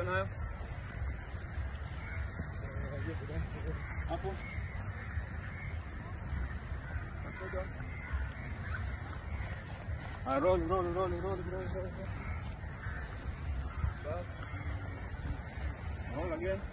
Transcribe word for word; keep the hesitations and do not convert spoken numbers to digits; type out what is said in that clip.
Hapo nayo. Hapo. Ah, roll, roll, roll, roll, roll, roll. Roll again.